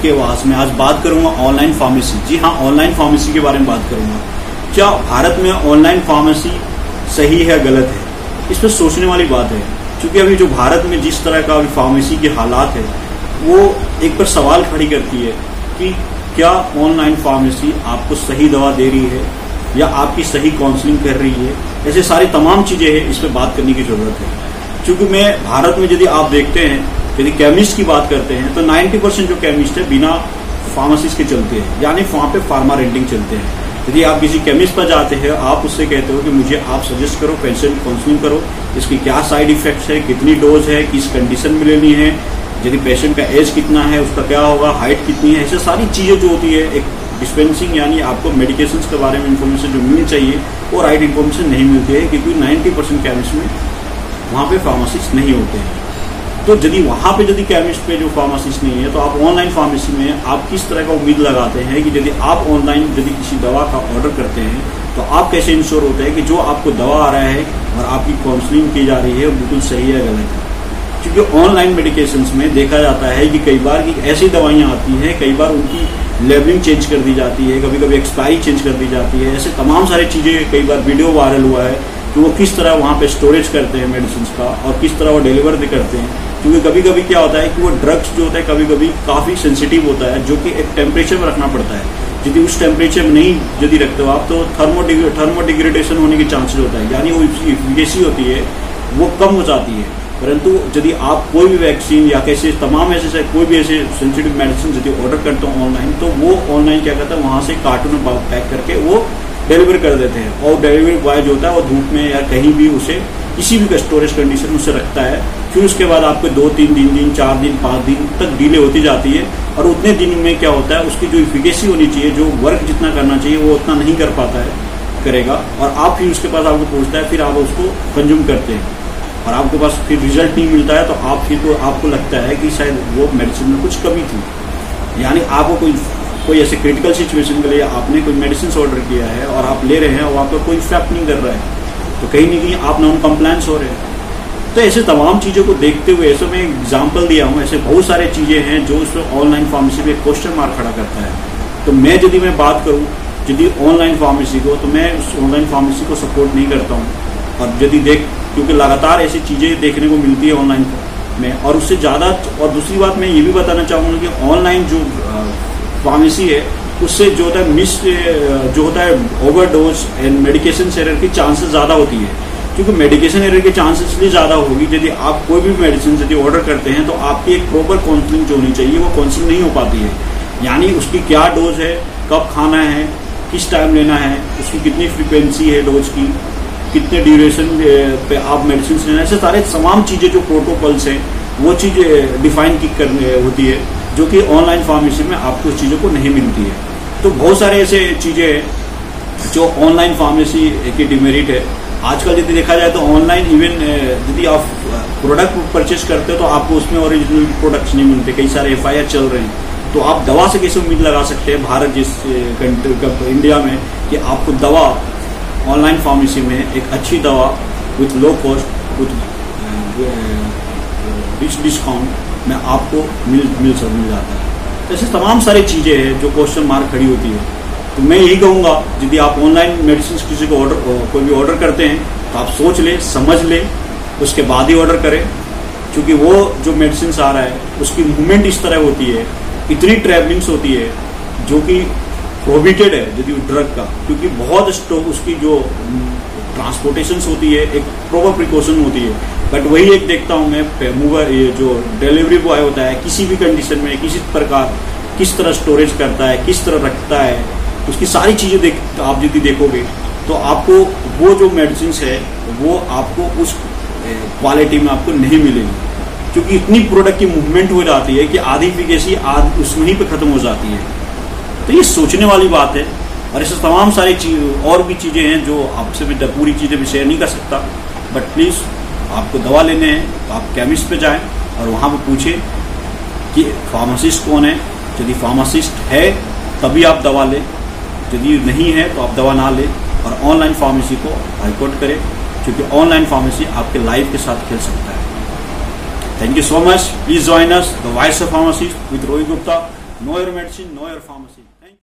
आपके पास मैं आज बात करूंगा ऑनलाइन फार्मेसी। जी हाँ, ऑनलाइन फार्मेसी के बारे में बात करूंगा। क्या भारत में ऑनलाइन फार्मेसी सही है गलत है, इस पर सोचने वाली बात है। क्योंकि अभी जो भारत में जिस तरह का अभी फार्मेसी के हालात है वो एक पर सवाल खड़ी करती है कि क्या ऑनलाइन फार्मेसी आपको सही दवा दे रही है या आपकी सही काउंसलिंग कर रही है। ऐसे सारी तमाम चीजें हैं, इस पर बात करने की जरूरत है। क्योंकि मैं भारत में यदि आप देखते हैं, यदि केमिस्ट की बात करते हैं तो 90% जो केमिस्ट है बिना फार्मासिस्ट के चलते हैं, यानी वहां पे फार्मा रेंटिंग चलते हैं। यदि आप किसी केमिस्ट पर जाते हैं, आप उससे कहते हो कि मुझे आप सजेस्ट करो, पेशेंट काउंसलिंग करो, इसकी क्या साइड इफेक्ट्स है, कितनी डोज है, किस कंडीशन में लेनी है, यदि पेशेंट का एज कितना है, उसका क्या होगा, हाइट कितनी है, ऐसे सारी चीजें जो होती है एक डिस्पेंसिंग यानी आपको मेडिकेशंस के बारे में इन्फॉर्मेशन जो मिलनी चाहिए वो राइट इन्फॉर्मेशन नहीं मिलती है। क्योंकि 90% केमिस्ट में वहाँ पे फार्मासिस्ट नहीं होते हैं। तो यदि वहाँ पे यदि केमिस्ट पे जो फार्मासिस्ट नहीं है तो आप ऑनलाइन फार्मेसी में आप किस तरह का उम्मीद लगाते हैं कि यदि आप ऑनलाइन यदि किसी दवा का ऑर्डर करते हैं तो आप कैसे इंश्योर होते हैं कि जो आपको दवा आ रहा है और आपकी काउंसलिंग की जा रही है वो बिल्कुल सही है गलत है। क्योंकि ऑनलाइन मेडिकेशंस में देखा जाता है कि कई बार की ऐसी दवाइयाँ आती हैं, कई बार उनकी लेबलिंग चेंज कर दी जाती है, कभी कभी एक्सपायरी चेंज कर दी जाती है। ऐसे तमाम सारी चीजें, कई बार वीडियो वायरल हुआ है कि वो किस तरह वहाँ पे स्टोरेज करते हैं मेडिसिन का और किस तरह वो डिलीवर भी करते हैं। क्योंकि कभी कभी क्या होता है कि वो ड्रग्स जो होता है कभी कभी काफी सेंसिटिव होता है, जो कि एक टेम्परेचर में रखना पड़ता है। यदि उस टेम्परेचर में नहीं यदि रखते हो आप तो थर्मोडिग्रेडेशन होने के चांसेस होता है, यानी वो एफिकेसी होती है वो कम हो जाती है। परंतु यदि आप कोई भी वैक्सीन या कैसे तमाम ऐसे कोई भी ऐसे सेंसिटिव मेडिसिन यदि ऑर्डर करते हो ऑनलाइन, तो वो ऑनलाइन क्या करता है वहां से कार्टून में पैक करके वो डिलीवर कर देते हैं। और डिलीवरी बॉय जो होता है वो धूप में या कहीं भी उसे किसी भी स्टोरेज कंडीशन में उसे रखता है। फिर उसके बाद आपको 2-3 दिन 4 दिन 5 दिन तक डिले होती जाती है और उतने दिन में क्या होता है उसकी जो इफिकेसी होनी चाहिए, जो वर्क जितना करना चाहिए वो उतना नहीं कर पाता है करेगा। और आप फिर उसके पास आपको पूछता है, फिर आप उसको कंज्यूम करते हैं और आपके पास फिर रिजल्ट नहीं मिलता है तो आप फिर तो आपको लगता है कि शायद वो मेडिसिन में कुछ कमी थी। यानी आपको कोई ऐसे क्रिटिकल सिचुएशन के लिए आपने कोई मेडिसिन ऑर्डर किया है और आप ले रहे हैं और आपका कोई इफेक्ट नहीं कर रहा है, तो कहीं ना कहीं आप नॉन कंप्लायंस हो रहे हैं। तो ऐसे तमाम चीज़ों को देखते हुए ऐसे मैं एग्जाम्पल दिया हूँ, ऐसे बहुत सारे चीज़ें हैं जो उस ऑनलाइन फार्मेसी पे क्वेश्चन मार्क खड़ा करता है। तो मैं यदि मैं बात करूँ यदि ऑनलाइन फार्मेसी को, तो मैं उस ऑनलाइन फार्मेसी को सपोर्ट नहीं करता हूँ। और यदि क्योंकि लगातार ऐसी चीज़ें देखने को मिलती है ऑनलाइन में, और उससे ज़्यादा। और दूसरी बात मैं ये भी बताना चाहूँगा कि ऑनलाइन जो फार्मेसी है उससे जो होता है जो होता है ओवरडोज एंड मेडिकेशन एरर की चांसेस ज़्यादा होती है। क्योंकि मेडिकेशन एरर के चांसेस इसलिए ज़्यादा होगी यदि आप कोई भी मेडिसिन यदि ऑर्डर करते हैं तो आपकी एक प्रॉपर काउंसलिंग जो होनी चाहिए वो काउंसलिंग नहीं हो पाती है। यानी उसकी क्या डोज है, कब खाना है, किस टाइम लेना है, उसकी कितनी फ्रिक्वेंसी है डोज की, कितने ड्यूरेशन पे आप मेडिसिन लेना, ऐसे सारे तमाम चीज़ें जो प्रोटोकॉल्स हैं वो चीज़ डिफाइन की करनी होती है, जो कि ऑनलाइन फार्मेसी में आपको उस चीज़ों को नहीं मिलती है। तो बहुत सारे ऐसे चीज़ें हैं जो ऑनलाइन फार्मेसी की डिमेरिट है। आजकल यदि देखा जाए तो ऑनलाइन इवन यदि आप प्रोडक्ट परचेस करते हो तो आपको उसमें ओरिजिनल प्रोडक्ट्स नहीं मिलते, कई सारे FIR चल रहे हैं। तो आप दवा से कैसे उम्मीद लगा सकते हैं भारत जिस इंडिया में कि आपको दवा ऑनलाइन फार्मेसी में एक अच्छी दवा with low cost with rich discount में आपको मिल जाता है। तो ऐसे तमाम सारी चीज़ें हैं जो क्वेश्चन मार्क खड़ी होती है। तो मैं यही कहूँगा यदि आप ऑनलाइन मेडिसिन किसी को कोई भी ऑर्डर करते हैं तो आप सोच लें, समझ लें, उसके बाद ही ऑर्डर करें। क्योंकि वो जो मेडिसिन आ रहा है उसकी मूवमेंट इस तरह होती है, इतनी ट्रैवलिंग्स होती है जो कि प्रोहिबिटेड है यदि ड्रग का। क्योंकि बहुत उसकी जो ट्रांसपोर्टेशन होती है एक प्रॉपर प्रिकॉशन होती है। बट वही एक देखता हूँ मैं मूवर, ये जो डिलीवरी बॉय होता है किसी भी कंडीशन में किसी प्रकार किस तरह स्टोरेज करता है, किस तरह रखता है, उसकी सारी चीज़ें आप यदि देखोगे तो आपको वो जो मेडिसिन है वो आपको उस क्वालिटी में आपको नहीं मिलेगी। क्योंकि इतनी प्रोडक्ट की मूवमेंट हो जाती है कि आधी एफिकेसी उसमें ही पे खत्म हो जाती है। तो ये सोचने वाली बात है। और ऐसे तमाम सारी और भी चीज़ें हैं जो आपसे भी पूरी चीज़ें भी शेयर नहीं कर सकता। बट प्लीज़ आपको दवा लेने हैं तो आप केमिस्ट पे जाएं और वहाँ पे पूछें कि फार्मासिस्ट कौन है। यदि फार्मासिस्ट है तभी आप दवा लें, यदि नहीं है तो आप दवा ना लें। और ऑनलाइन फार्मेसी को बायकॉट करें, क्योंकि ऑनलाइन फार्मेसी आपके लाइफ के साथ खेल सकता है। Thank you so much. Please join us the voice of pharmacy with Rohit Gupta. Know your medicine, know your pharmacy. Thank